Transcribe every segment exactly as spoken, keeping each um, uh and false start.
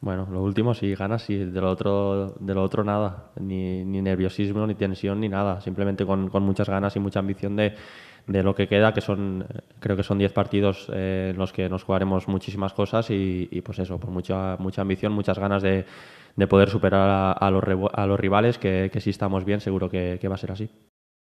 Bueno, lo último sí, ganas sí, de lo otro, de lo otro nada, ni, ni nerviosismo, ni tensión, ni nada, simplemente con, con muchas ganas y mucha ambición de, de lo que queda, que son, eh, creo que son diez partidos eh, en los que nos jugaremos muchísimas cosas y, y pues eso, por mucha, mucha ambición, muchas ganas de, de poder superar a, a, los, a los rivales, que, que si estamos bien seguro que, que va a ser así.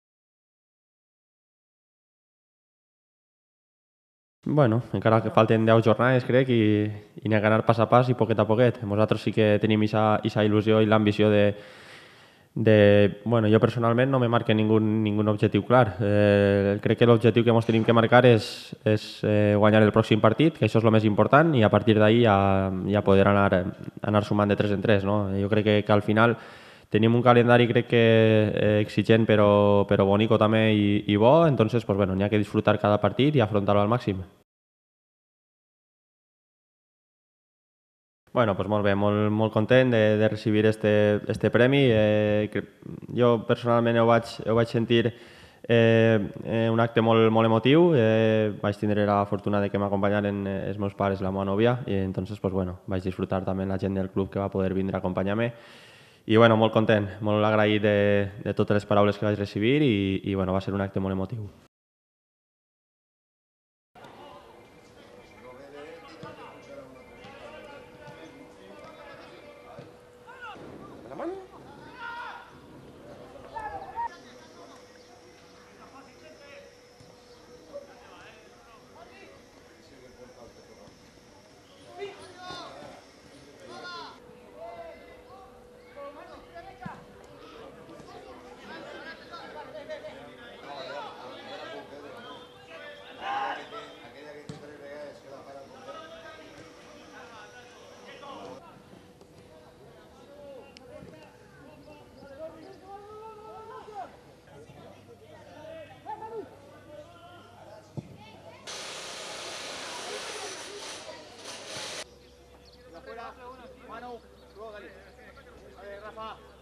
Bueno, encara que falten deu jornades, crec, i, i anem a ganar pas a pas i poquet a poquet. Nosaltres sí que tenim aquesta il·lusió i l'ambició de, de... Bueno, jo personalment no me marque ningú, ningú objectiu clar. Eh, crec que l'objectiu que ens tenim que marcar és, és eh, guanyar el pròxim partit, que això és el més important, i a partir d'ahir ja, ja poder anar, anar sumant de tres en tres. No? Jo crec que, que al final tenim un calendari crec que eh, exigent però, però bonico també i, i bo, entonces pues bueno, n'hi ha que disfrutar cada partit i afrontar-lo al màxim. Bueno, pues molt bé, molt, molt content de, de recibir este, este premi. Eh, que jo personalment ho vaig, ho vaig sentir eh, eh, un acte molt, molt emotiu. Eh, vaig tindre la fortuna de que m'acompanyaren eh, els meus pares i la meva nòvia i entonces pues, bueno, vaig disfrutar també la gent del club que va poder vindre a acompanyar-me. I bueno, molt content, molt agraït de, de totes les paraules que vaig recibir i, i bueno, va ser un acte molt emotiu. Manu, luego Gali. A ver, Rafa.